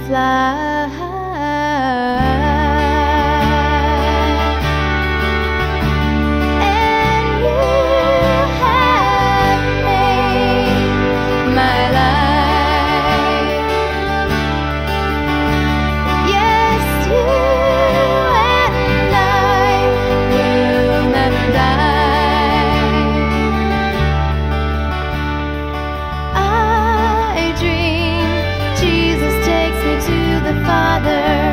fly. And you have made my life. Yes, you and I will never die. I dream Jesus takes me to the Father.